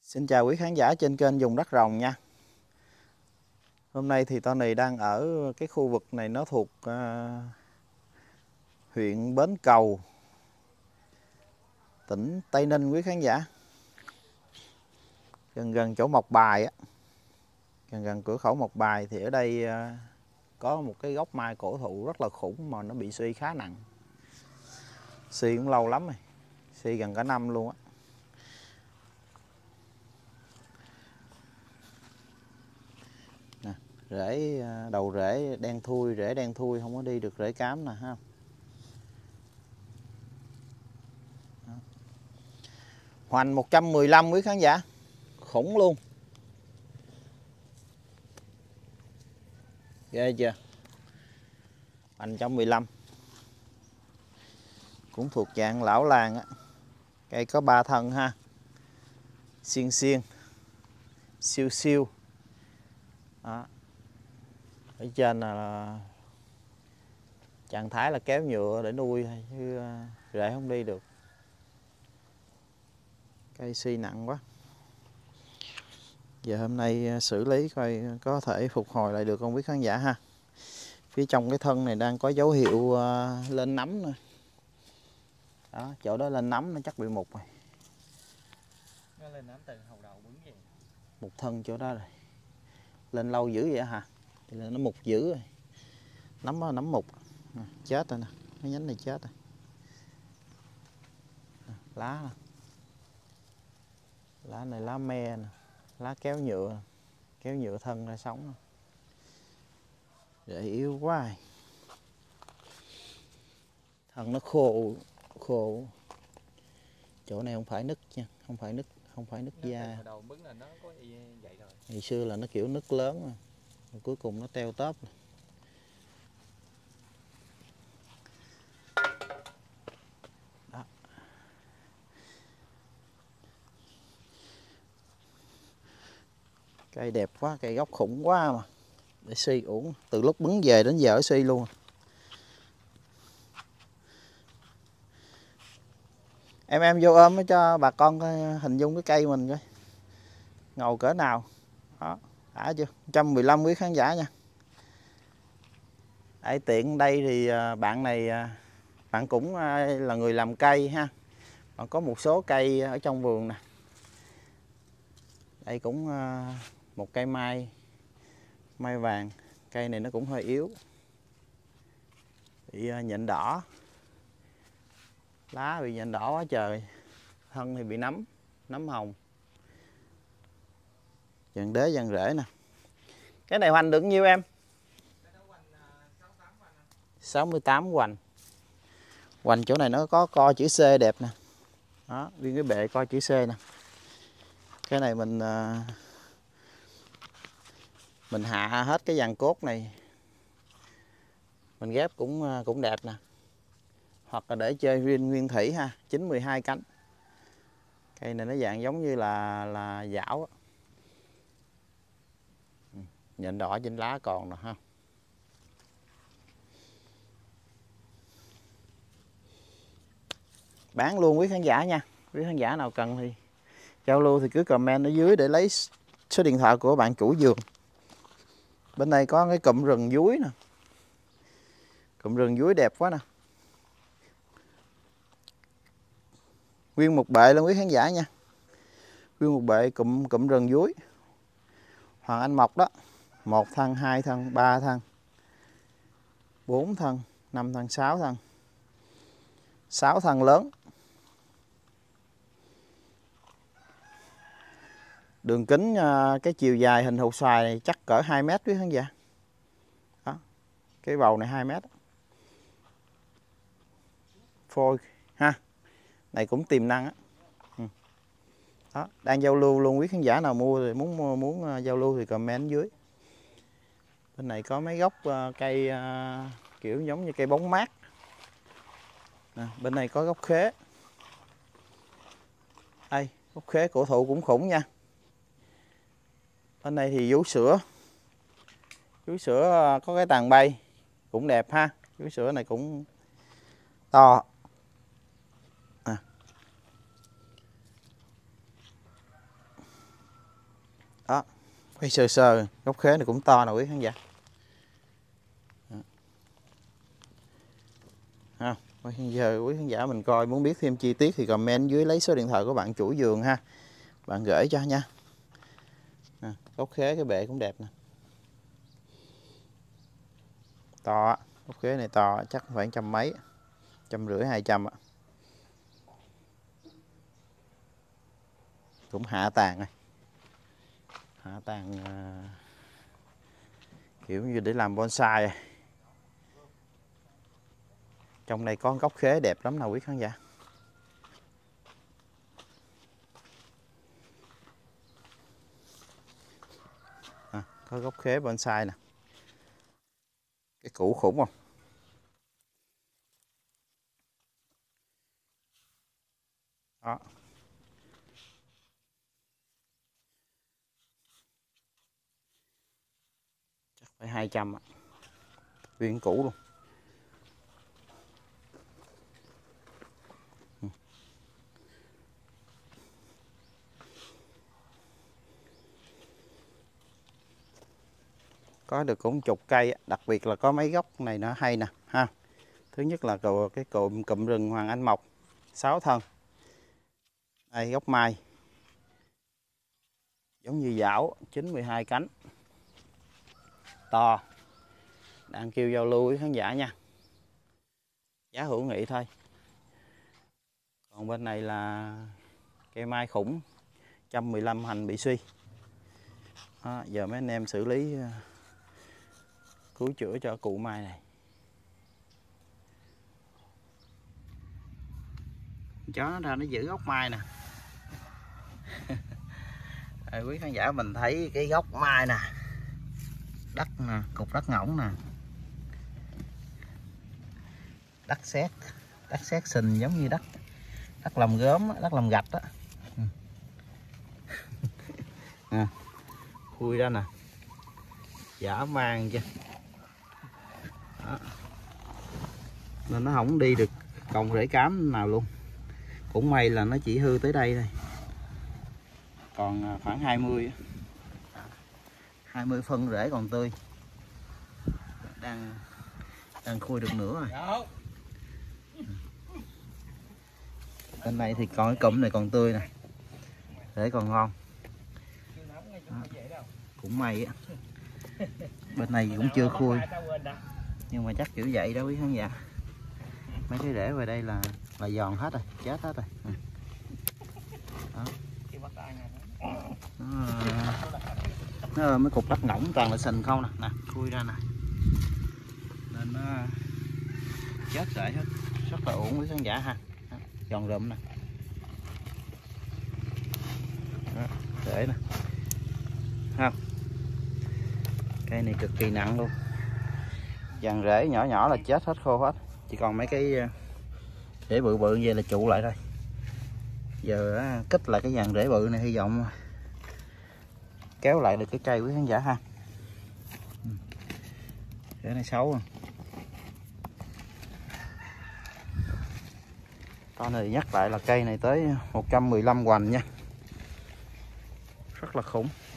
Xin chào quý khán giả trên kênh Dùng Đất Rồng nha. Hôm nay thì Tony đang ở cái khu vực này, nó thuộc huyện Bến Cầu, tỉnh Tây Ninh quý khán giả. Gần chỗ Mộc Bài á, gần cửa khẩu Mộc Bài. Thì ở đây có một cái gốc mai cổ thụ rất là khủng mà nó bị suy khá nặng. Suy cũng lâu lắm rồi, suy gần cả năm luôn á. Rễ, đầu rễ đen thui, rễ đen thui, không có đi được rễ cám nè ha. Hoành 115 quý khán giả, khủng luôn, ghê chưa. Hoành 115 cũng thuộc dạng lão làng á. Cây có 3 thân ha, xiên xiên, siêu siêu đó. Ở trên là trạng thái là kéo nhựa để nuôi thôi, chứ rễ không đi được. Cây suy nặng quá. Giờ hôm nay xử lý coi có thể phục hồi lại được không quý khán giả ha. Phía trong cái thân này đang có dấu hiệu lên nấm nè. Đó, chỗ đó lên nấm nó chắc bị mục rồi. Nó lên nấm từ hầu đầu bứng vậy. Một thân chỗ đó rồi. Lên lâu dữ vậy hả? Thì là nó mục dữ rồi. Nấm mục. Chết rồi nè, cái nhánh này chết rồi. Lá nè. Lá này lá me nè, lá kéo nhựa thân ra sống. Rễ yếu quá rồi. Thân nó khô. Chỗ này không phải nứt nha, không phải nứt da. Đầu bứng là nó có vậy rồi. Ngày xưa là nó kiểu nứt lớn rồi cuối cùng nó teo tóp. Đó. Cây đẹp quá, cây gốc khủng quá mà. Để suy uổng, từ lúc bứng về đến giờ suy luôn. Em vô ôm cho bà con hình dung cái cây mình coi ngầu cỡ nào. Đó, đã chưa? 115 quý khán giả nha. Ở tiện đây thì bạn này bạn cũng là người làm cây ha. Bạn có một số cây ở trong vườn nè. Đây cũng một cây mai vàng. Cây này nó cũng hơi yếu, bị nhện đỏ, lá bị nhện đỏ quá trời, thân thì bị nấm hồng, dàn đế dàn rễ nè. Cái này hoành được nhiêu em? 68 hoành. Hoành chỗ này nó có co chữ C đẹp nè. Đó, nguyên cái bệ co chữ C nè. Cái này mình hạ hết cái dàn cốt này, mình ghép cũng đẹp nè. Hoặc là để chơi nguyên thủy ha, 9-12 cánh. Cây này nó dạng giống như là dảo. Nhện đỏ trên lá còn nè ha. Bán luôn quý khán giả nha. Quý khán giả nào cần thì giao lưu thì cứ comment ở dưới để lấy số điện thoại của bạn chủ vườn. Bên đây có cái cụm rừng dúi nè. Cụm rừng dúi đẹp quá nè. Nguyên một bệ luôn quý khán giả nha. Nguyên một bệ cụm rừng dúi. Hoàng Anh Mộc đó. 1 thân, 2 thân, 3 thân, 4 thân, 5 thân, 6 thân. 6 thân lớn. Đường kính cái chiều dài hình hột xoài này chắc cỡ 2 mét quý khán giả. Đó. Cái bầu này 2 mét. Phôi ha. Này cũng tiềm năng á. Đó, đang giao lưu luôn, quý khán giả nào mua thì muốn giao lưu thì comment dưới. Bên này có mấy gốc cây kiểu giống như cây bóng mát. Bên này có gốc khế. Đây, gốc khế cổ thụ cũng khủng nha. Bên này thì vú sữa. Vú sữa có cái tàn bay cũng đẹp ha. Vú sữa này cũng to. Quay sơ sơ gốc khế này cũng to nè quý khán giả. Ha, giờ quý khán giả mình coi muốn biết thêm chi tiết thì comment dưới lấy số điện thoại của bạn chủ vườn ha, bạn gửi cho nha. Gốc khế cái bệ cũng đẹp nè, to, gốc khế này to chắc khoảng trăm mấy, 150 200 ạ. Cũng hạ tàn này, hạ tàn kiểu như để làm bonsai. Trong này có gốc khế đẹp lắm nào quý khán giả. Có gốc khế bonsai nè, cái củ khủng không. Đó. Chắc phải 200 ạ. Nguyên củ luôn. Có được cũng chục cây, đặc biệt là có mấy gốc này nó hay nè ha. Thứ nhất là cái cụm rừng Hoàng Anh Mộc 6 thân. Đây gốc mai giống như dảo, 9-12 cánh, to, đang kêu giao lưu với khán giả nha, giá hữu nghị thôi. Còn bên này là cây mai khủng 115 hành bị suy. Đó, giờ mấy anh em xử lý cứu chữa cho cụ mai này. Chó nó ra nó giữ gốc mai nè. Quý khán giả mình thấy cái gốc mai nè, đất nè, cục đất ngỗng nè, đất sét sình giống như đất làm gốm, đất làm gạch đó. Khui ra nè, dã man chưa. Đó. Nên nó không đi được cọng rễ cám nào luôn. Cũng may là nó chỉ hư tới đây thôi, còn khoảng 20 phân rễ còn tươi, đang khui được nữa rồi. Bên này thì còn cái cụm này còn tươi nè, rễ còn ngon. Đó. Cũng may á, bên này cũng chưa khui nhưng mà chắc kiểu vậy đó quý khán giả. Mấy cái rễ về đây là giòn hết rồi, chết hết rồi. Đó. Nó mấy cục đất ngỗng toàn là sình không nè, khui ra nè, nên nó chết rễ hết, rất là ổn quý khán giả ha. Đó. Giòn rụm nè. Đó. Rễ nè, ha, cây này cực kỳ nặng luôn, dàn rễ nhỏ nhỏ là chết hết, khô hết, chỉ còn mấy cái rễ bự bự như vậy là trụ lại thôi. Giờ kích lại cái dàn rễ bự này, hy vọng kéo lại được cái cây quý khán giả ha. Rễ này xấu rồi. Con này nhắc lại là cây này tới 115 hoành nha, rất là khủng.